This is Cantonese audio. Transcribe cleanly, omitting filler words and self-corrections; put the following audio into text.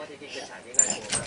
จริงๆเป็นฉากที่น่ากลัว